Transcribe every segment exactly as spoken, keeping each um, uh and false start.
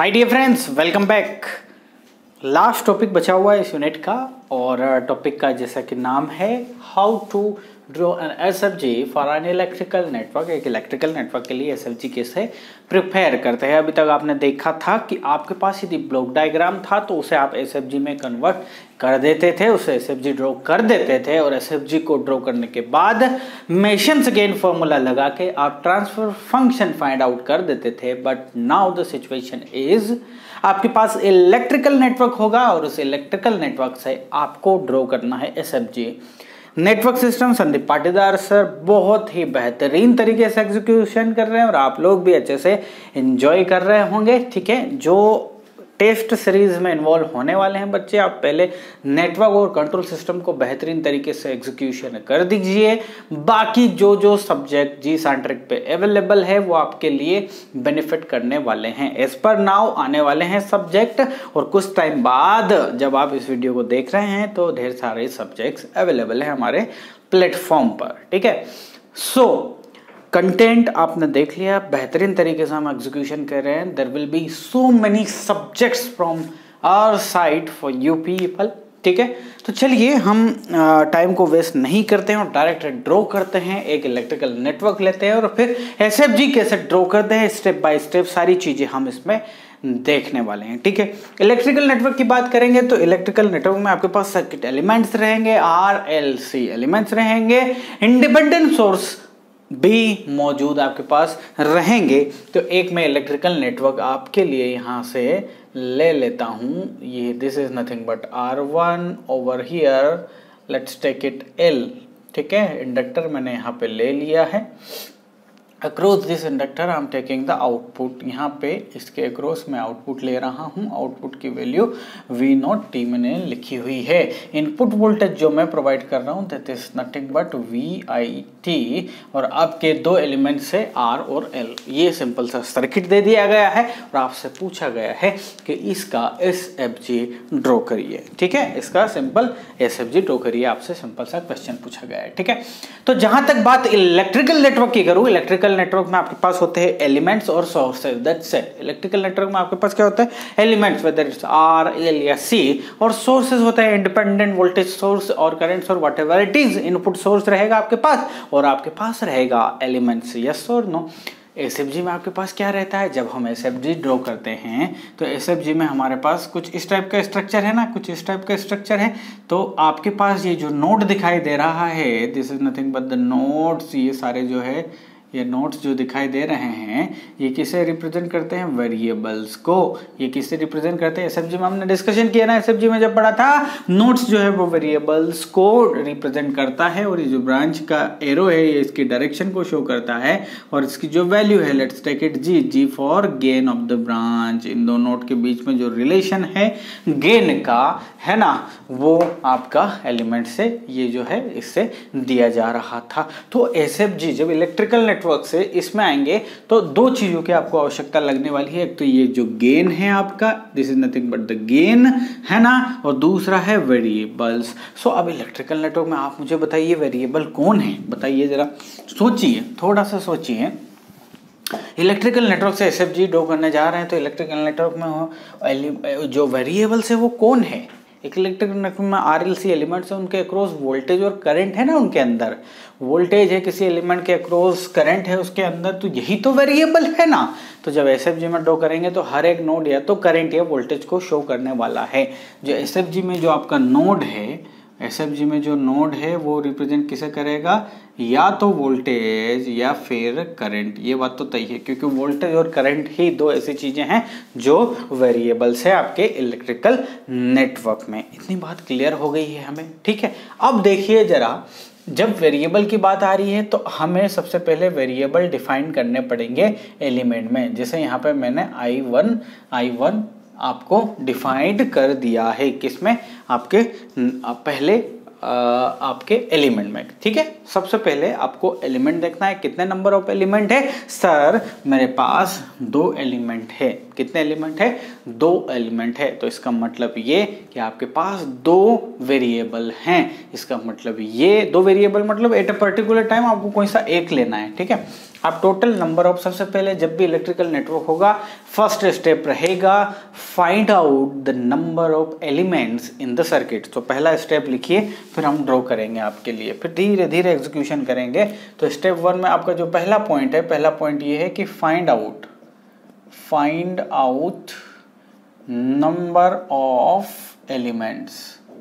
हाय dear friends, welcome back. Last topic बचा हुआ है इस यूनिट का और टॉपिक का जैसा कि नाम है how to draw an SFG for an electrical network. एक इलेक्ट्रिकल नेटवर्क के लिए एसएफजी कैसे प्रिपेयर करते हैं। अभी तक आपने देखा था कि आपके पास यदि ब्लॉक डायग्राम था तो उसे आप एसएफजी में कन्वर्ट कर देते थे, उसे एसएफजी ड्रॉ कर देते थे और एसएफजी को ड्रॉ करने के बाद मेशंस गेन फॉर्मूला लगा के आप ट्रांसफर फंक्शन फाइंड आउट कर देते थे। But now the situation is आपके पास इलेक्ट्रिकल नेटवर्क होगा और उस इलेक्ट्रिकल नेटवर्क से आपको ड्रॉ करना है SFG. Network system Sandeep Patidar sir बहुत ही बेहतरीन तरीके से एग्जीक्यूशन कर रहे हैं और आप लोग भी अच्छे से एंजॉय कर रहे होंगे। ठीक है, जो टेस्ट सीरीज में इन्वॉल्व होने वाले हैं बच्चे, आप पहले नेटवर्क और कंट्रोल सिस्टम को बेहतरीन तरीके से एग्जीक्यूशन कर दीजिए। बाकी जो जो सब्जेक्ट जी सेंट्रिक पे अवेलेबल है वो आपके लिए बेनिफिट करने वाले हैं। एज पर नाउ आने वाले हैं सब्जेक्ट और कुछ टाइम बाद जब आप इस वीडियो को देख रहे हैं तो ढेर सारे सब्जेक्ट्स अवेलेबल है हमारे प्लेटफॉर्म पर। ठीक है, सो कंटेंट आपने देख लिया, बेहतरीन तरीके से हम एग्जीक्यूशन कर रहे हैं। There will be so many subjects from our side for you people. ठीक है, तो चलिए हम टाइम को वेस्ट नहीं करते हैं और डायरेक्ट ड्रॉ करते हैं। एक इलेक्ट्रिकल नेटवर्क लेते हैं और फिर एसएफजी कैसे ड्रॉ करते हैं, स्टेप बाय स्टेप सारी चीजें हम इसमें देखने वाले हैं। ठीक है, इलेक्ट्रिकल नेटवर्क की बात करेंगे तो इलेक्ट्रिकल नेटवर्क में आपके पास सर्किट एलिमेंट्स रहेंगे, आर एल सी एलिमेंट्स रहेंगे, इंडिपेंडेंट सोर्स भी मौजूद आपके पास रहेंगे। तो एक मैं इलेक्ट्रिकल नेटवर्क आपके लिए यहाँ से ले लेता हूँ। ये this is nothing but R one over here, let's take it L. ठीक है, इंडक्टर मैंने यहाँ पे ले लिया है। Across this inductor I am taking the output. यहाँ पे इसके अक्रॉस मैं आउटपुट ले रहा हूँ। आउटपुट की वैल्यू वी नॉट टी मैंने लिखी हुई है। इनपुट वोल्टेज जो मैं प्रोवाइड कर रहा हूँ that is nothing but V I T और आपके दो एलिमेंट से आर और एल। ये सिंपल सा सर्किट दे दिया गया है और आपसे पूछा गया है कि इसका एस एफ जी ड्रॉ करिए। ठीक है, इसका simple S F G draw करिए, आपसे सिंपल सा क्वेश्चन पूछा गया है। ठीक है, तो जहां तक बात इलेक्ट्रिकल नेटवर्क की करूँ, इलेक्ट्रिकल नेटवर्क में आपके पास होते हैं एलिमेंट्स और sources. That's it. Electrical network में आपके पास क्या होता है, elements whether it's R L या सी, और सोर्सेज होता है इंडिपेंडेंट वोल्टेज सोर्स और करंट्स और whatever it is. Input source रहेगा आपके पास और आपके पास रहेगा एलिमेंट्स। यस और नो। एसएफजी में आपके पास क्या रहता है, जब हम एसएफजी ड्रॉ करते हैं तो एसएफजी में हमारे पास कुछ इस टाइप का स्ट्रक्चर है ना, कुछ इस टाइप का स्ट्रक्चर है। तो आपके पास ये जो नोड दिखाई दे रहा है, this is nothing but the nodes. ये सारे जो है ये नोट्स जो दिखाई दे रहे हैं ये किसे रिप्रेजेंट करते हैं, वेरिएबल्स को। ये किसे रिप्रेजेंट करते हैं, एसएफजी में हमने डिस्कशन किया ना, एसएफजी में जब पढ़ा था, नोट्स जो है वो वेरिएबल्स को रिप्रेजेंट करता है और ये जो ब्रांच का एरो है ये इसकी डायरेक्शन को शो करता है और इसकी जो वैल्यू है let's take it G, G for gain of the branch. इन दो नोट के बीच में जो रिलेशन है गेन का है ना, वो आपका एलिमेंट से ये जो है इससे दिया जा रहा था। तो एसएफजी जब इलेक्ट्रिकल नेटवर्क से इसमें आएंगे तो दो चीजों की आपको आवश्यकता लगने वाली है। एक तो ये जो गेन है आपका, this is nothing but the gain है ना, और दूसरा है वेरिएबल्स। सो अब इलेक्ट्रिकल नेटवर्क में आप मुझे बताइए वेरिएबल कौन है, बताइए जरा, सोचिए, थोड़ा सा सोचिए। इलेक्ट्रिकल नेटवर्क से एसएफजी ड्रॉ करने जा रहे हैं तो इलेक्ट्रिकल नेटवर्क में जो वेरिएबल्स है वो कौन है। एक इलेक्ट्रिकल नेटवर्क में आरएलसी एलिमेंट्स है, उनके अक्रॉस वोल्टेज और करंट है ना, उनके अंदर वोल्टेज है, किसी एलिमेंट के अक्रॉस करंट है उसके अंदर, तो यही तो वेरिएबल है ना। तो जब एसएफजी में ड्रॉ करेंगे तो हर एक नोड या तो करंट या वोल्टेज को शो करने वाला है। जो एसएफजी में जो आपका नोड है, एसएफजी में जो नोड है वो रिप्रेजेंट किसे करेगा, या तो वोल्टेज या फिर करंट। ये बात तो तय है क्योंकि वोल्टेज और करंट ही दो ऐसी चीजें हैं जो वेरिएबल्स है आपके इलेक्ट्रिकल नेटवर्क में। इतनी बात क्लियर हो गई है हमें। ठीक है, अब देखिए जरा, जब वेरिएबल की बात आ रही है तो हमें सबसे पहले वेरिएबल डिफाइन करने पड़ेंगे एलिमेंट में। जैसे यहाँ पे मैंने आई वन आई वन आपको डिफाइंड कर दिया है, किसमें, आपके पहले आपके एलिमेंट में। ठीक है, सबसे पहले आपको एलिमेंट देखना है, कितने नंबर ऑफ एलिमेंट है। सर मेरे पास दो एलिमेंट है। कितने एलिमेंट है, दो एलिमेंट है। तो इसका मतलब ये कि आपके पास दो वेरिएबल हैं। इसका मतलब ये दो वेरिएबल मतलब एट अ पर्टिकुलर टाइम आपको कोई सा एक लेना है। ठीक है, आप टोटल नंबर ऑफ, सबसे पहले जब भी इलेक्ट्रिकल नेटवर्क होगा फर्स्ट स्टेप रहेगा find out the number of elements in the circuit. तो पहला स्टेप लिखिए, फिर हम ड्रॉ करेंगे आपके लिए, फिर धीरे धीरे एग्जीक्यूशन करेंगे। तो स्टेप वन में आपका जो पहला पॉइंट है, पहला पॉइंट ये है कि find out find out number of elements,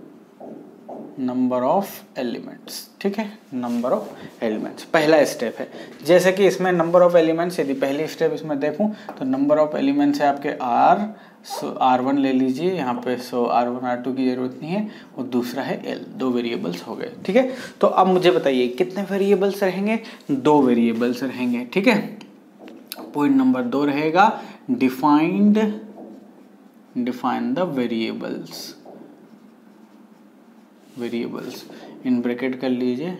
number of elements, ठीक है, नंबर ऑफ एलिमेंट्स पहला स्टेप है। जैसे कि इसमें नंबर ऑफ एलिमेंट्स, यदि पहली स्टेप इसमें देखूं तो नंबर ऑफ एलिमेंट्स है आपके आर, सो आर वन ले लीजिए यहाँ पे, so R one R two की जरूरत नहीं है, और दूसरा है एल, दो वेरिएबल्स हो गए, ठीक है। तो अब मुझे बताइए कितने वेरिएबल्स रहेंगे, दो वेरिएबल्स रहेंगे, ठीक है। पॉइंट नंबर दो रहेगा defined define the variables, variables in bracket कर लीजिए,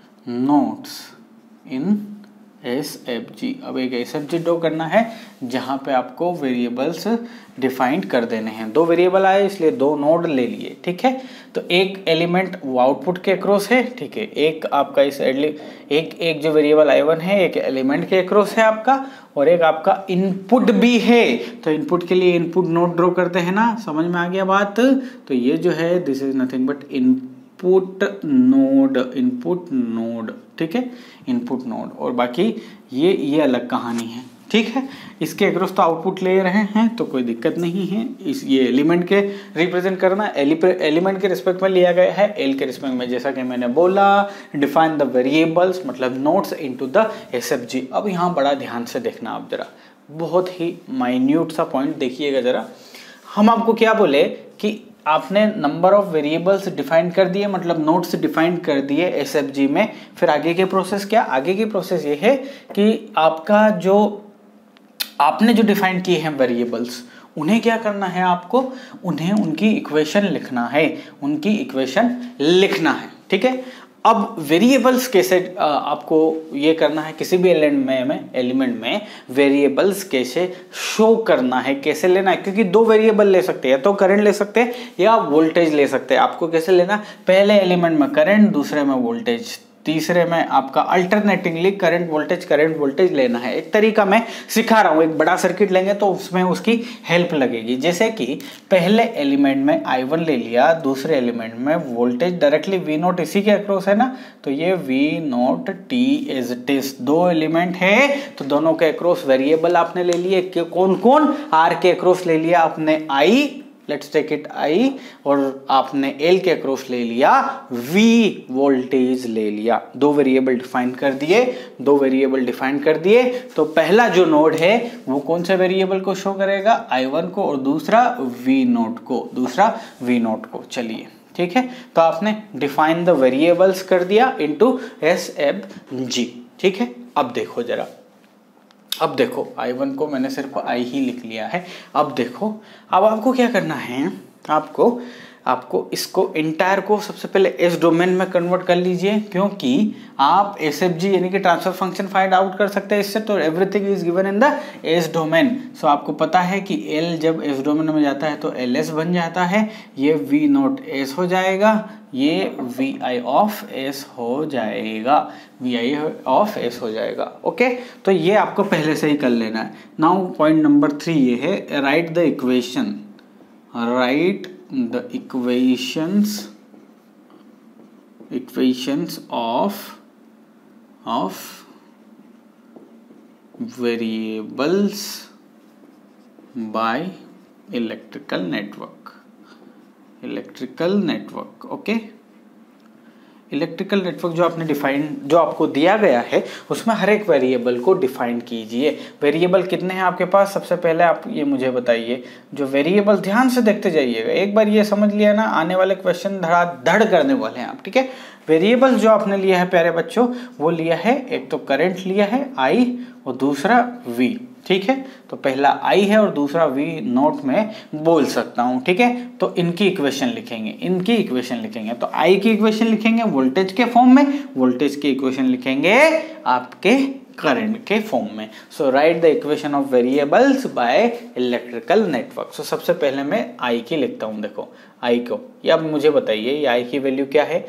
nodes in S F G. अब एक एस एफ जी ड्रॉ करना है जहाँ पे आपको वेरिएबल्स डिफाइंड कर देने हैं। दो वेरिएबल आए इसलिए दो नोड ले लिए, ठीक है। तो एक एलिमेंट वो आउटपुट के अक्रॉस है, ठीक है, एक आपका इस एक एक जो वेरिएबल आई वन है एक एलिमेंट के अक्रॉस है आपका, और एक आपका इनपुट भी है। तो इनपुट के लिए इनपुट नोड ड्रॉ करते हैं ना, समझ में आ गया बात। तो ये जो है this is nothing but input node, input node, ठीक है, इनपुट नोड। और बाकी ये ये अलग कहानी है, ठीक है। इसके अक्रॉस तो आउटपुट ले रहे हैं तो कोई दिक्कत नहीं है। इस ये एलिमेंट के रिप्रेजेंट करना, एलिमेंट के रिस्पेक्ट में लिया गया है, एल के रिस्पेक्ट में, जैसा कि मैंने बोला डिफाइन द वेरिएबल्स मतलब नोट्स इनटू द एसएफजी। अब यहाँ बड़ा ध्यान से देखना आप जरा, बहुत ही माइन्यूट सा पॉइंट देखिएगा जरा। हम आपको क्या बोले कि आपने नंबर ऑफ वेरिएबल्स डिफाइन कर दिए, मतलब नोट्स डिफाइन कर दिए एसएफजी में। फिर आगे के प्रोसेस क्या, आगे की प्रोसेस ये है कि आपका जो आपने जो डिफाइन किए हैं वेरिएबल्स, उन्हें क्या करना है आपको, उन्हें उनकी इक्वेशन लिखना है, उनकी इक्वेशन लिखना है, ठीक है। अब वेरिएबल्स कैसे आपको ये करना है, किसी भी एलिमेंट में एलिमेंट में वेरिएबल्स कैसे शो करना है, कैसे लेना है, क्योंकि दो वेरिएबल ले सकते हैं, तो करंट ले सकते हैं या वोल्टेज ले सकते हैं। आपको कैसे लेना, पहले एलिमेंट में करंट, दूसरे में वोल्टेज, तीसरे में आपका alternatingly current voltage current voltage लेना है। एक तरीका मैं सिखा रहा हूँ, एक बड़ा सर्किट लेंगे तो उसमें उसकी हेल्प लगेगी। जैसे कि पहले एलिमेंट में आई वन ले लिया, दूसरे एलिमेंट में वोल्टेज डायरेक्टली वी नोट इसी के अक्रॉस है ना, तो ये V naught T as it is, दो एलिमेंट है तो दोनों के अक्रॉस वेरिएबल आपने ले लिए, कौन कौन, आर के अक्रॉस ले लिया आपने I, let's take it I, और आपने एल के अक्रॉस ले लिया वी, वोल्टेज ले लिया। दो वेरिएबल डिफाइन कर दिए, दो वेरिएबल डिफाइन कर दिए। तो पहला जो नोड है वो कौन से वेरिएबल को शो करेगा, आई वन को, और दूसरा वी नोट को, दूसरा वी नोट को। चलिए ठीक है, तो आपने डिफाइन द वेरिएबल्स कर दिया इनटू एस एफ जी, ठीक है। अब देखो जरा, अब देखो आई वन को मैंने सिर्फ आई ही लिख लिया है। अब देखो, अब आपको क्या करना है, आपको आपको इसको इंटायर को सबसे पहले एस डोमेन में कन्वर्ट कर लीजिए, क्योंकि आप एस एफ जी यानी कि ट्रांसफर फंक्शन फाइंड आउट कर सकते हैं इससे। तो everything is given in the S domain. So आपको पता है कि एल जब एस डोमेन में जाता है तो एल एस बन जाता है, ये वी नोट एस हो जाएगा, ये वी आई ऑफ एस हो जाएगा, वी आई ऑफ एस हो जाएगा। ओके, तो ये आपको पहले से ही कर लेना है। नाउ पॉइंट नंबर थ्री ये है, right the equation, right the equations equations of of variables by electrical network electrical network okay electrical network जो आपने डिफाइन, जो आपको दिया गया है उसमें हर एक वेरिएबल को डिफाइन कीजिए। वेरिएबल कितने हैं आपके पास, सबसे पहले आप ये मुझे बताइए। जो वेरिएबल, ध्यान से देखते जाइएगा, एक बार ये समझ लिया ना, आने वाले क्वेश्चन धड़ाधड़ करने वाले हैं आप, ठीक है। वेरिएबल जो आपने लिया है प्यारे बच्चों, वो लिया है, एक तो करंट लिया है आई और दूसरा वी, ठीक है। तो पहला आई है और दूसरा वी नोट में बोल सकता हूं, ठीक है। तो इनकी इक्वेशन लिखेंगे, इनकी इक्वेशन लिखेंगे। तो आई की इक्वेशन लिखेंगे वोल्टेज के फॉर्म में, वोल्टेज की इक्वेशन लिखेंगे आपके करंट के फॉर्म में। So write the equation of variables by electrical network. So सबसे पहले मैं आई की लिखता हूं, देखो आई को, या अब मुझे बताइए ये आई की वैल्यू क्या है।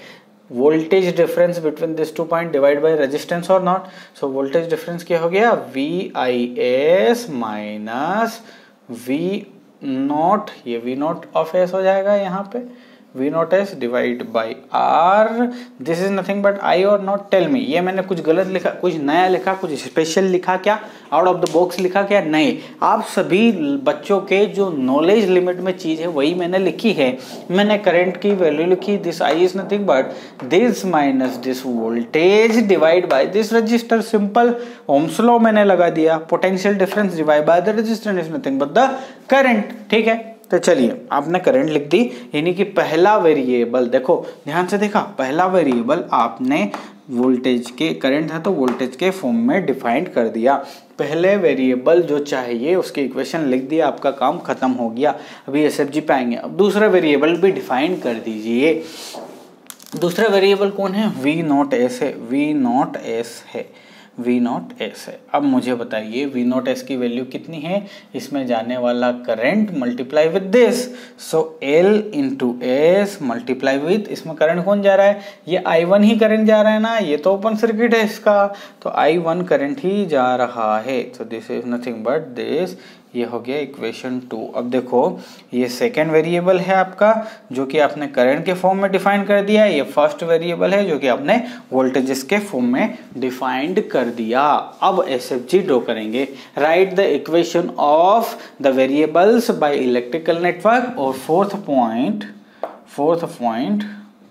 Voltage difference between this two point divide by resistance और नॉट। सो वोल्टेज डिफरेंस क्या हो गया, V I S minus V naught, ये वी नॉट ऑफ एस हो जाएगा यहाँ पे, V naught S divide by R, this is nothing but I और नॉट। टेल मी, ये मैंने कुछ गलत लिखा, कुछ नया लिखा, कुछ स्पेशल लिखा क्या, आउट ऑफ द बॉक्स लिखा क्या? नहीं, आप सभी बच्चों के जो नॉलेज लिमिट में चीज़ है वही मैंने लिखी है। मैंने करंट की वैल्यू लिखी, this I is nothing but this minus this voltage divide by this resistor, simple Ohm's law मैंने लगा दिया। Potential difference divide by the resistance is nothing but the current. ठीक है, तो चलिए आपने करंट लिख दी, यानी कि पहला वेरिएबल, देखो ध्यान से देखा, पहला वेरिएबल आपने वोल्टेज के, करंट है तो वोल्टेज के फॉर्म में डिफाइन कर दिया। पहले वेरिएबल जो चाहिए उसकी इक्वेशन लिख दिया, आपका काम खत्म हो गया। अभी एसएफजी पे आएंगे। अब दूसरा वेरिएबल भी डिफाइन कर दीजिए। दूसरा वेरिएबल कौन है, वी नॉट एस है, वी नॉट एस है, वी नॉट एस है। अब मुझे बताइए वी नॉट एस की वैल्यू कितनी है, इसमें जाने वाला current multiply with this, so L into S multiply with, इसमें करंट कौन जा रहा है, ये आई वन ही करंट जा रहा है ना, ये तो ओपन सर्किट है इसका, तो आई वन करंट ही जा रहा है। तो this is nothing but this, ये हो गया इक्वेशन टू। अब देखो ये सेकेंड वेरिएबल है आपका जो कि आपने करंट के फॉर्म में डिफाइन कर दिया है, ये फर्स्ट वेरिएबल है जो कि आपने वोल्टेजेस के फॉर्म में डिफाइंड कर दिया। अब एसएफजी ड्रॉ करेंगे। Write the equation of the variables by electrical network. और fourth point, fourth point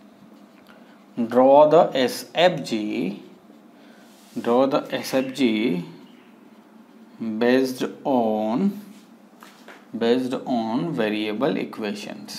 draw the SFG, draw the SFG based on based on variable equations,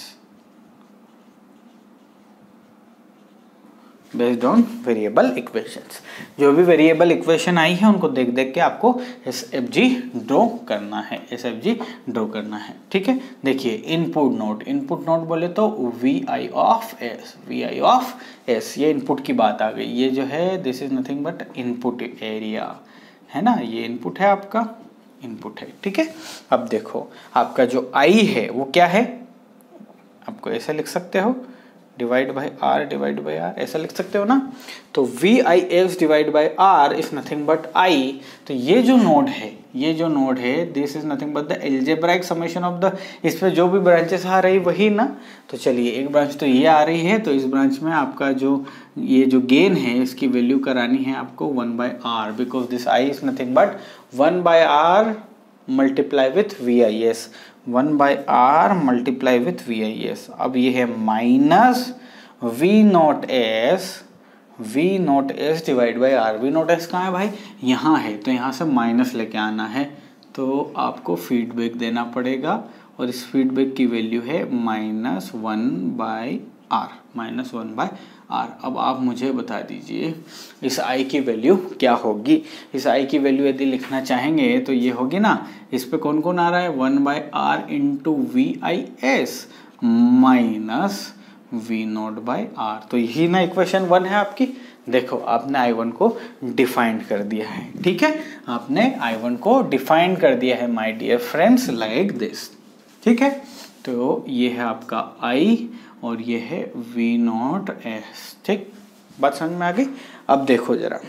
based on variable equations। जो भी variable equation आई है उनको देख देख के आपको S F G draw करना है, एस एफ जी ड्रॉ करना है। ठीक है, देखिए इनपुट नोड, इनपुट नोड बोले तो V I of S, V I of S, ये इनपुट की बात आ गई। ये जो है this is nothing but input area है ना, ये इनपुट है आपका, इनपुट है। ठीक है, अब देखो आपका जो आई है वो क्या है, आपको ऐसा लिख सकते हो, divide by R, divide by R, ऐसा लिख सकते हो ना। तो V I S divide by R is nothing but I. तो ये जो नोड है, ये जो नोड है this is nothing but the algebraic summation of the, इस पे जो भी ब्रांचेस आ रही वही ना। तो चलिए एक ब्रांच तो ये आ रही है, तो इस ब्रांच में आपका जो ये जो गेन है इसकी वैल्यू करानी है आपको one by R, because this I is nothing but one by R multiply with V I S, one by R multiply with V I S. अब ये है minus V naught S, V naught S divide by R. V naught S कहाँ है भाई, यहाँ है, तो यहाँ से माइनस लेके आना है, तो आपको फीडबैक देना पड़ेगा और इस फीडबैक की वैल्यू है minus one by R, minus one by R. अब आप मुझे बता दीजिए इस आई की वैल्यू क्या होगी। इस आई की वैल्यू यदि लिखना चाहेंगे तो ये होगी ना, इस पे कौन कौन आ रहा है, one by R into V I S minus V naught by R. तो यही ना इक्वेशन वन है आपकी। देखो आपने आई वन को डिफाइन कर दिया है। ठीक है, आपने आई वन को डिफाइन कर दिया है my dear friends, like this. ठीक है, तो ये है आपका आई और ये है वी नॉट एस। ठीक, बात समझ में आ गई। अब देखो जरा,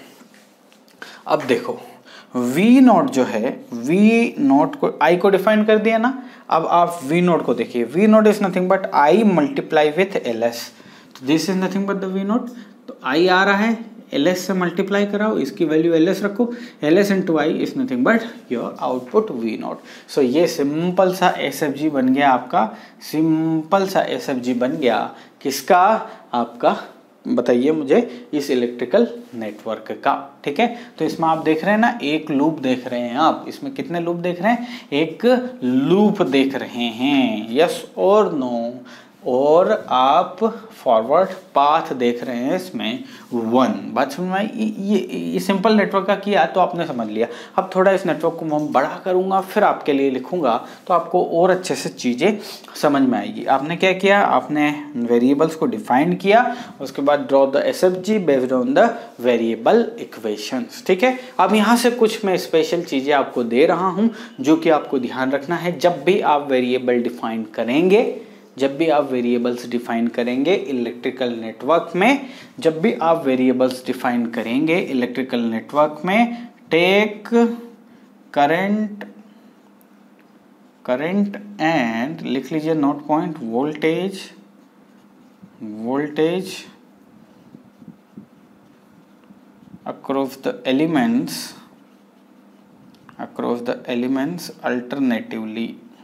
अब देखो वी नॉट जो है, वी नॉट को आई को डिफाइन कर दिया ना। अब आप वी नॉट को देखिए, V naught is nothing but I multiply with L S. तो this is nothing but the V naught. तो आई आ रहा है, एल एस से मल्टीप्लाई कराओ, इसकी वैल्यू एल एस रखो, L S into I is nothing but your output V naught. So ये simple सा एस एफ जी बन गया आपका, सिंपल सा एस एफ जी बन गया किसका, आपका, बताइए मुझे, इस इलेक्ट्रिकल नेटवर्क का। ठीक है, तो इसमें आप देख रहे हैं ना, एक लूप देख रहे हैं आप, इसमें कितने लूप देख रहे हैं, एक लूप देख रहे हैं, यस और नो। और आप फॉरवर्ड पाथ देख रहे हैं इसमें वन। बात समझ में आई। ये ये सिंपल नेटवर्क का किया तो आपने समझ लिया। अब थोड़ा इस नेटवर्क को मैं बड़ा करूंगा, फिर आपके लिए लिखूंगा तो आपको और अच्छे से चीज़ें समझ में आएगी। आपने क्या किया, आपने वेरिएबल्स को डिफाइन किया, उसके बाद draw the S F G based on the variable equations. ठीक है, अब यहाँ से कुछ मैं स्पेशल चीज़ें आपको दे रहा हूँ जो कि आपको ध्यान रखना है। जब भी आप वेरिएबल डिफाइन करेंगे, जब भी आप वेरिएबल्स डिफाइन करेंगे इलेक्ट्रिकल नेटवर्क में, जब भी आप वेरिएबल्स डिफाइन करेंगे इलेक्ट्रिकल नेटवर्क में, टेक करंट करंट एंड लिख लीजिए note point voltage voltage across the elements across the elements alternatively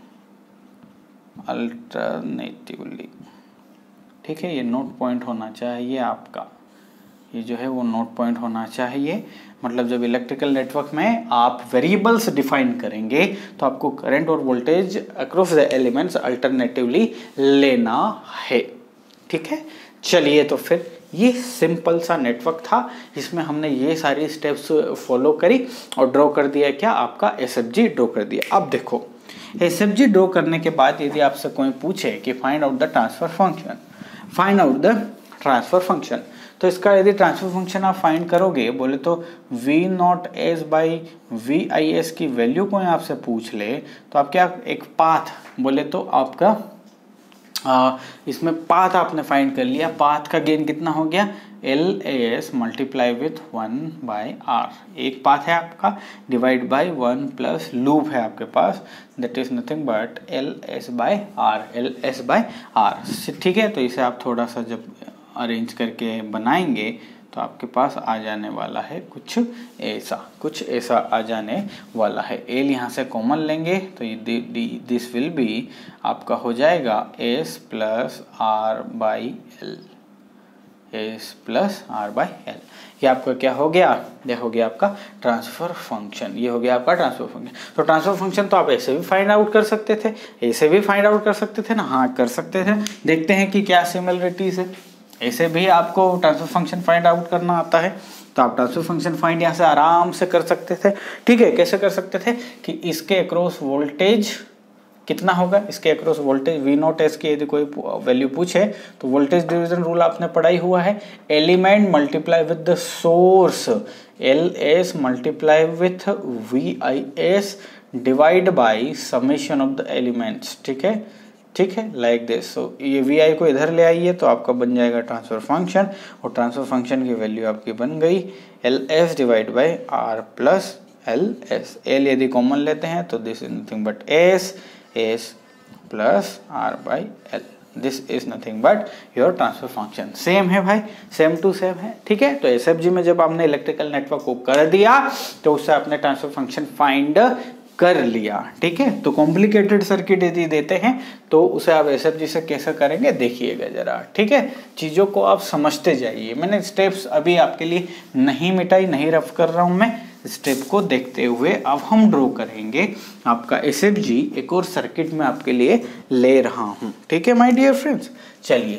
alternatively ठीक है, ये नोट पॉइंट होना चाहिए आपका, ये जो है वो नोट पॉइंट होना चाहिए। मतलब जब इलेक्ट्रिकल नेटवर्क में आप वेरिएबल्स डिफाइन करेंगे तो आपको करंट और voltage across the elements alternatively लेना है। ठीक है, चलिए तो फिर ये सिंपल सा नेटवर्क था, इसमें हमने ये सारी स्टेप्स फॉलो करी और ड्रॉ कर दिया क्या, आपका एसएफजी ड्रॉ कर दिया। अब देखो एसएफजी ड्रॉ करने के बाद यदि आपसे कोई पूछे कि find out the transfer function, find out the transfer function, तो इसका यदि ट्रांसफर फंक्शन आप फाइंड करोगे, बोले तो V naught S by V I S की वैल्यू कोई आपसे पूछ ले तो आप क्या एक पाथ, बोले तो आपका आ, इसमें पाथ आपने फाइंड कर लिया, पाथ का गेन कितना हो गया, L S multiply with one by R, एक पाथ है आपका divide by one plus loop है आपके पास, that is nothing but L S by R, L S by R. ठीक है, तो इसे आप थोड़ा सा जब अरेंज करके बनाएंगे तो आपके पास आ जाने वाला है कुछ ऐसा, कुछ ऐसा आ जाने वाला है। एल यहाँ से कॉमन लेंगे तो ये दिस विल बी आपका हो जाएगा S plus R by L, S plus R by L. ये आपका क्या हो गया, ये हो गया आपका ट्रांसफर फंक्शन, ये हो गया आपका ट्रांसफर फंक्शन। तो ट्रांसफर फंक्शन तो आप ऐसे भी फाइंड आउट कर सकते थे, ऐसे भी फाइंड आउट कर सकते थे ना, हाँ कर सकते थे। देखते हैं कि क्या सिमिलरिटीज है, ऐसे भी आपको ट्रांसफर फंक्शन फाइंड आउट करना आता है तो आप ट्रांसफर फंक्शन फाइंड यहाँ से आराम से कर सकते थे। ठीक है, कैसे कर सकते थे कि इसके अक्रॉस वोल्टेज कितना होगा, इसके across voltage V naught S की यदि कोई वैल्यू पूछे तो वोल्टेज डिवीजन रूल आपने पढ़ाई हुआ है, element multiply with the source, L S multiply with V I S divide by summation of the elements. ठीक है, ठीक है, लाइक दिस। सो ये वी आई को इधर ले आइए तो आपका बन जाएगा ट्रांसफर फंक्शन, और ट्रांसफर फंक्शन की वैल्यू आपकी बन गई L S divide by R plus L S. L यदि कॉमन लेते हैं तो this is nothing but S, S plus R by L, this is nothing but your transfer function. Same है भाई, सेम टू सेम है। ठीक है, तो एसएफजी में जब आपने इलेक्ट्रिकल नेटवर्क को कर दिया तो उससे आपने ट्रांसफर फंक्शन फाइंड कर लिया। ठीक है, तो कॉम्प्लिकेटेड सर्किट यदि देते हैं तो उसे आप एसएफजी से कैसे करेंगे देखिएगा जरा। ठीक है, चीज़ों को आप समझते जाइए, मैंने स्टेप्स अभी आपके लिए नहीं मिटाई, नहीं रफ कर रहा हूँ मैं, स्टेप को देखते हुए अब हम ड्रॉ करेंगे आपका एसएफजी एक और सर्किट में आपके लिए ले रहा हूँ। ठीक है माय डियर फ्रेंड्स, चलिए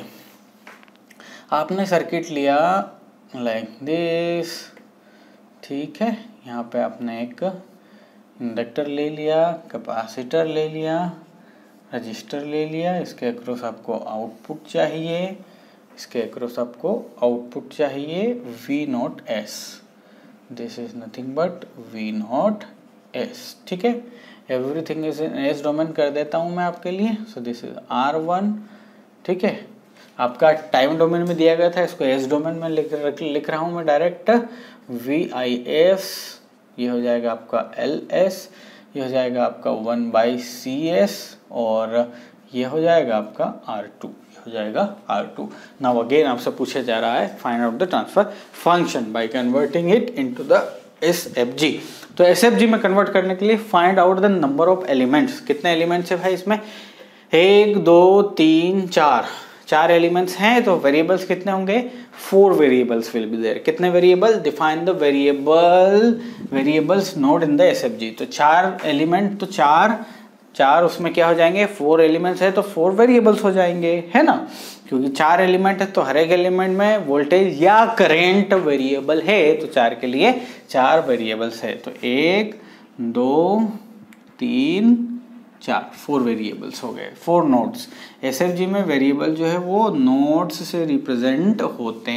आपने सर्किट लिया लाइक दिस। ठीक है, यहाँ पे आपने एक इंडक्टर ले लिया, कैपेसिटर ले लिया, रजिस्टर ले लिया, इसके अक्रॉस आपको आउटपुट चाहिए, इसके अक्रॉस आपको आउटपुट चाहिए V naught S, this is nothing but V naught S. ठीक है, everything is in S domain कर देता हूँ मैं आपके लिए। So this is R one. ठीक है, आपका टाइम डोमेन में दिया गया था, इसको एस डोमेन में लिख लिख रहा हूँ मैं डायरेक्ट, वी आई एस, ये हो जाएगा आपका एल एस, ये हो जाएगा आपका वन बाई सी एस, और ये हो जाएगा आपका आर टू, ये हो जाएगा आर टू। नाउ अगेन आपसे पूछा जा रहा है find out the transfer function by converting it into the SFG. तो एसएफजी में कन्वर्ट करने के लिए find out the number of elements. कितने एलिमेंट्स है भाई इसमें, एक दो तीन चार, चार एलिमेंट्स हैं तो वेरिएबल्स कितने होंगे, four variables will be there. कितने variable, define the variable variables node in the SFG. तो चार एलिमेंट, तो चार चार उसमें क्या हो जाएंगे, फोर एलिमेंट्स है तो फोर वेरिएबल्स हो जाएंगे, है ना, क्योंकि चार एलिमेंट है तो हर एक एलिमेंट में वोल्टेज या करंट वेरिएबल है, तो चार के लिए चार वेरिएबल्स है। तो एक दो तीन चार, फोर वेरिएबल्स हो गए, फोर नोड्स। एसएफजी में वेरिएबल जो है वो नोड्स से रिप्रेजेंट होते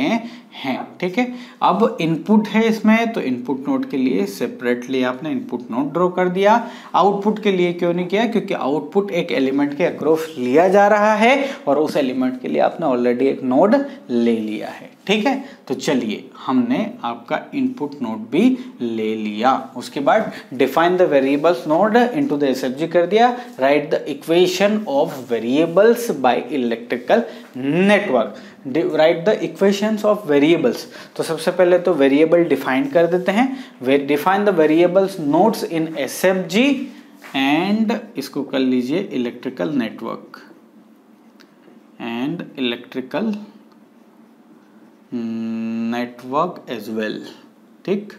हैं, ठीक है। अब इनपुट है इसमें, तो इनपुट नोड के लिए सेपरेटली आपने इनपुट नोड ड्रॉ कर दिया। आउटपुट के लिए क्यों नहीं किया, क्योंकि आउटपुट एक एलिमेंट के अक्रॉस लिया जा रहा है और उस एलिमेंट के लिए आपने ऑलरेडी एक नोड ले लिया है, ठीक है। तो चलिए हमने आपका इनपुट नोड भी ले लिया। उसके बाद define the variables node into the SFG कर दिया। Write the equation of variables by electrical network. Write the equations of variables. तो सबसे पहले तो वेरिएबल डिफाइन कर देते हैं। Define the variables nodes in SFG and इसको कर लीजिए electrical network and electrical network as well, ठीक।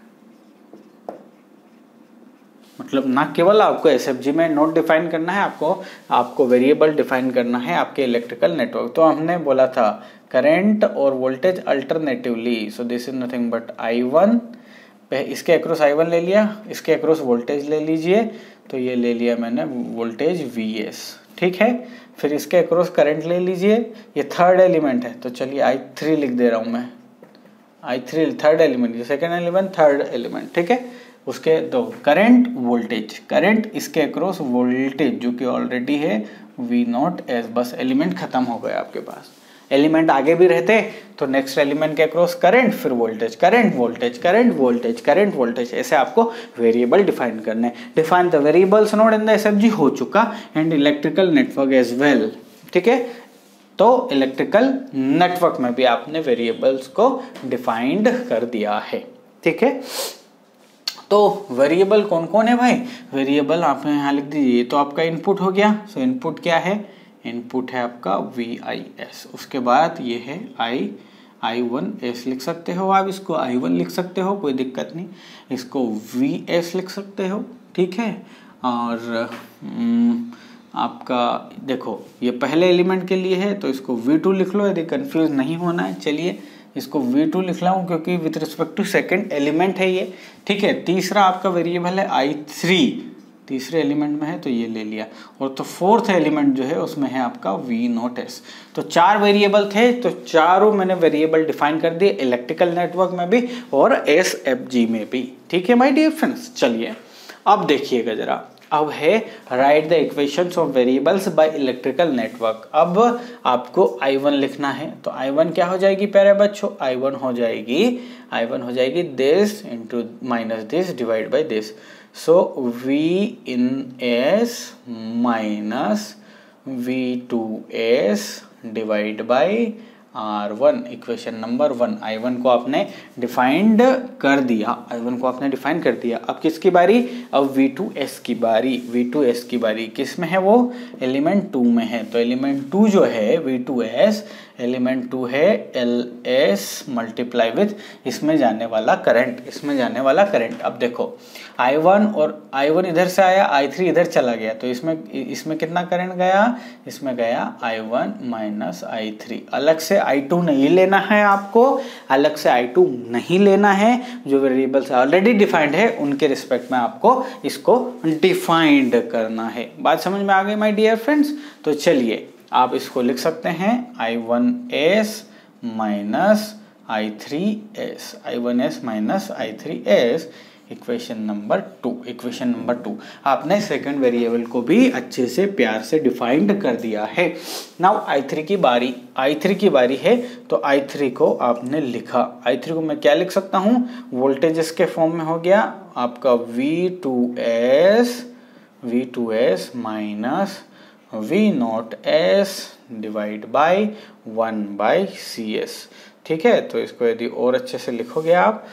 मतलब ना केवल आपको एसएफजी में नोड डिफाइन करना है, आपको आपको वेरिएबल डिफाइन करना है आपके इलेक्ट्रिकल नेटवर्क। तो हमने बोला था करंट और voltage alternatively, so this is nothing but I one. इसके अक्रॉस आई वन ले लिया, इसके अक्रॉस वोल्टेज ले लीजिए, तो ये ले लिया मैंने वोल्टेज वी एस, ठीक है। फिर इसके अक्रॉस करंट ले लीजिए, ये थर्ड एलिमेंट है, तो चलिए आई थ्री लिख दे रहा हूँ मैं, आई थ्री थर्ड एलिमेंट, ये सेकेंड एलिमेंट थर्ड एलिमेंट, ठीक है। उसके दो करंट वोल्टेज, करंट इसके अक्रॉस वोल्टेज जो कि ऑलरेडी है वी नॉट एस, बस एलिमेंट खत्म हो गया आपके पास। एलिमेंट आगे भी रहते तो नेक्स्ट एलिमेंट के अक्रॉस करंट, फिर voltage, current voltage, current voltage, current voltage, ऐसे आपको वेरिएबल डिफाइन करने। Define the variables node in the SFG हो चुका and electrical network as well, ठीक है। तो इलेक्ट्रिकल नेटवर्क में भी आपने वेरिएबल्स को डिफाइंड कर दिया है, ठीक है। तो वेरिएबल कौन कौन है भाई, वेरिएबल आप यहाँ लिख दीजिए। तो आपका इनपुट हो गया, सो इनपुट क्या है, इनपुट है आपका वी आई एस। उसके बाद ये है आई आई वन एस लिख सकते हो आप, इसको आई वन लिख सकते हो, कोई दिक्कत नहीं। इसको वी एस लिख सकते हो, ठीक है। और आपका देखो ये पहले एलिमेंट के लिए है तो इसको वी टू लिख लो, यदि कंफ्यूज नहीं होना है। चलिए इसको वी टू लिख रहा हूँ क्योंकि with respect to second element है ये, ठीक है। तीसरा आपका वेरिएबल है आई थ्री, तीसरे एलिमेंट में है तो ये ले लिया। और तो फोर्थ एलिमेंट जो है उसमें है आपका वी नॉट एस। तो चार वेरिएबल थे, तो चारों मैंने वेरिएबल डिफाइन कर दिए इलेक्ट्रिकल नेटवर्क में भी और एस एफ जी में भी, ठीक है माय डियर फ्रेंड्स। चलिए अब देखिएगा जरा, अब है right the equations of variables by electrical network. अब आपको आई वन लिखना है, तो आई वन क्या हो जाएगी प्यारे बच्चों, आई वन हो जाएगी आई वन हो जाएगी this into minus this divide by this. So V in S minus V two S divide by R one, equation number one. I one को आपने डिफाइंड कर दिया, आई वन को आपने डिफाइन कर दिया। अब किसकी बारी, अब वी टू एस की बारी। वी टू एस की बारी किस में है, वो एलिमेंट टू में है। तो एलिमेंट टू जो है V two S, element two है एल एस मल्टीप्लाई विथ इसमें जाने वाला करंट, इसमें जाने वाला करंट। अब देखो आई वन और आई वन इधर से आया, आई थ्री इधर चला गया, तो इसमें इसमें कितना करंट गया, इसमें गया I one minus I three. अलग से आई टू नहीं लेना है आपको, अलग से आई टू नहीं लेना है, जो वेरिएबल्स ऑलरेडी डिफाइंड है उनके रिस्पेक्ट में आपको इसको डिफाइंड करना है। बात समझ में आ गई माय डियर फ्रेंड्स। तो चलिए आप इसको लिख सकते हैं I one S minus I three S, I one S minus I three S, equation number two. Equation number two आपने सेकंड वेरिएबल को भी अच्छे से प्यार से डिफाइंड कर दिया है। नाउ आई थ्री की बारी, आई थ्री की बारी है, तो आई थ्री को आपने लिखा। आई थ्री को मैं क्या लिख सकता हूँ, वोल्टेजेस के फॉर्म में हो गया आपका V two S, V two S minus V naught S divide by one by C S, ठीक है। तो इसको यदि और अच्छे से लिखोगे आप,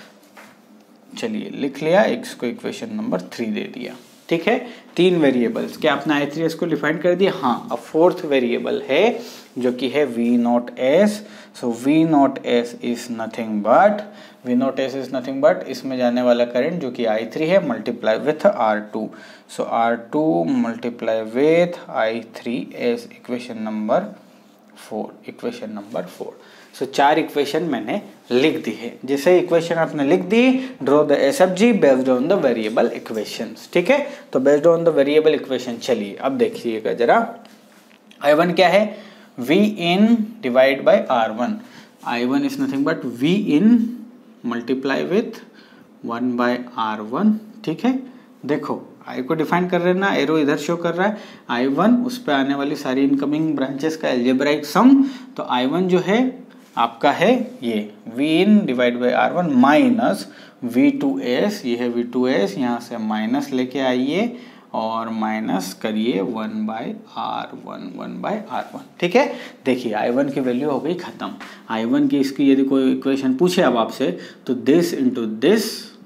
चलिए लिख लिया, इसको इक्वेशन नंबर थ्री दे दिया, ठीक है। तीन वेरिएबल्स क्या आपने आई थ्री एस को डिफाइन कर दिया। हाँ, अब फोर्थ वेरिएबल है जो कि है V naught S. So V naught S is nothing but, V naught S is nothing but इसमें जाने वाला करंट जो कि आई थ्री है multiply with R two. So R two multiply with I three S, equation number four, equation number four. So चार इक्वेशन मैंने लिख दी है। जैसे इक्वेशन आपने लिख दी, draw the SFG based on the variable equations, ठीक है। तो based on the variable equation, चलिए अब देखिएगा जरा, आई वन क्या है, V in divide by R one. I one is nothing but V in multiply with one by R one. ठीक है, देखो आई को डिफाइन कर रहे हैं ना, एरो इधर शो कर रहा है आई वन, उस पर आने वाली सारी इनकमिंग ब्रांचेस का एल्जेब्राइक सम। तो आई वन जो है आपका है ये V in divide by R one minus V two S, ये है वी टू एस, यहाँ से माइनस लेके आइए और माइनस करिए one by R one, one by R one. ठीक है, देखिए आई वन की वैल्यू हो गई खत्म। आई वन की इसकी यदि कोई इक्वेशन पूछे अब आपसे तो this into this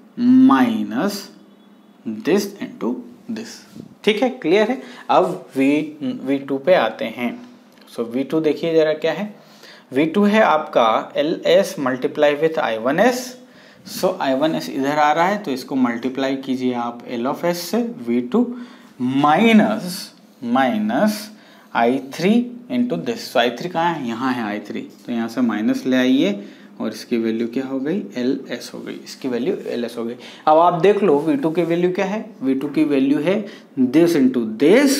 minus this into this. ठीक है, क्लियर है। अब v वी टू पे आते हैं। सो वी टू देखिए जरा क्या है, वी टू है आपका L S multiply with I one S. So I one S इधर आ रहा है तो इसको मल्टीप्लाई कीजिए आप एल ऑफ एस से, V two minus minus I three into this. So I three कहाँ है, यहाँ है आई थ्री, तो यहाँ से माइनस ले आइए और इसकी वैल्यू क्या हो गई, एल एस हो गई, इसकी वैल्यू एल एस हो गई। अब आप देख लो वी टू की वैल्यू क्या है, वी टू की वैल्यू है this into this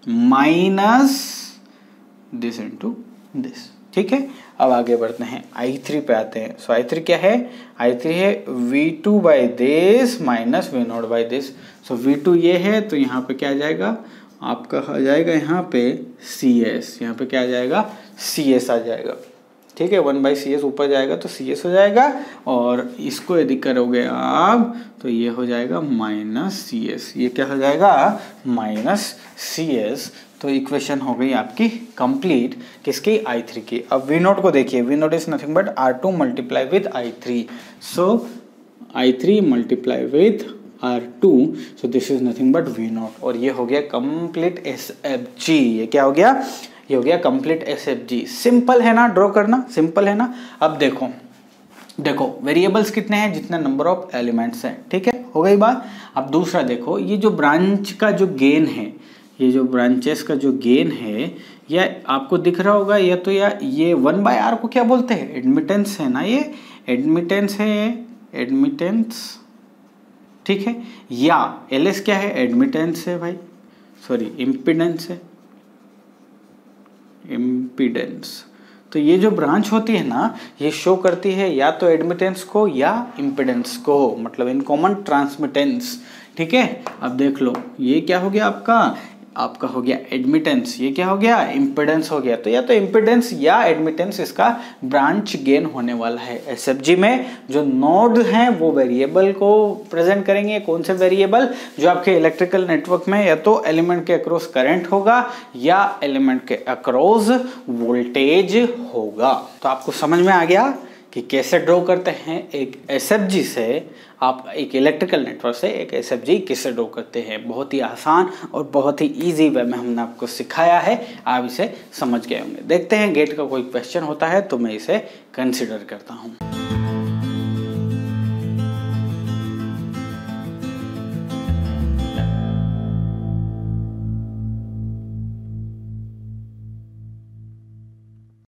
minus this into this. ठीक है, अब आगे बढ़ते हैं, आई थ्री पे आते हैं। सो आई थ्री क्या है, आई थ्री है V two by this minus V naught by this. So V two ये है तो यहाँ पे क्या आ जाएगा आपका, आ जाएगा यहाँ पे सी एस, यहाँ पे क्या आ जाएगा सी एस आ जाएगा। ठीक है, वन बाई सी एस ऊपर जाएगा तो सी एस हो जाएगा, और इसको यदि करोगे आप तो ये हो जाएगा माइनस सी एस, ये क्या हो जाएगा माइनस सी एस। तो इक्वेशन हो गई आपकी कंप्लीट किसकी, आई थ्री की। अब वी नोट को देखिए, V naught is nothing but R two multiply with I three. So I three multiply with R two, so this is nothing but V naught, और ये हो गया कंप्लीट एस एफ जी। ये क्या हो गया, ये हो गया complete S F G. Simple है ना ड्रॉ करना, सिंपल है ना। अब देखो देखो वेरिएबल्स कितने हैं, जितने नंबर ऑफ एलिमेंट्स हैं। ठीक है, हो गई बात। अब दूसरा देखो, ये जो ब्रांच का जो गेन है, ये जो ब्रांचेस का जो गेन है, या आपको दिख रहा होगा, या तो या ये वन बाय आर को क्या बोलते हैं, एडमिटेंस है ना, ये एडमिटेंस है, एडमिटेंस। ठीक है, या एल एस क्या है, एडमिटेंस है भाई, सॉरी इम्पिडेंस है, इम्पिडेंस। तो ये जो ब्रांच होती है ना, ये शो करती है या तो एडमिटेंस को या इम्पिडेंस को, मतलब इन कॉमन ट्रांसमिटेंस। ठीक है, अब देख लो ये क्या हो गया आपका, आपका हो गया एडमिटेंस, ये क्या हो गया इम्पिडेंस हो गया। तो या तो इम्पिडेंस या एडमिटेंस इसका ब्रांच गेन होने वाला है। एसएफजी में जो नोड हैं वो वेरिएबल को प्रेजेंट करेंगे। कौन से वेरिएबल, जो आपके इलेक्ट्रिकल नेटवर्क में या तो एलिमेंट के अक्रॉस करंट होगा या एलिमेंट के अक्रॉस वोल्टेज होगा। तो आपको समझ में आ गया कि कैसे ड्रॉ करते हैं एक एसएफजी से, आप एक इलेक्ट्रिकल नेटवर्क से एक एसएफजी कैसे ड्रॉ करते हैं। बहुत ही आसान और बहुत ही इजी वे में हमने आपको सिखाया है, आप इसे समझ गए होंगे। देखते हैं गेट का कोई क्वेश्चन होता है तो मैं इसे कंसिडर करता हूँ।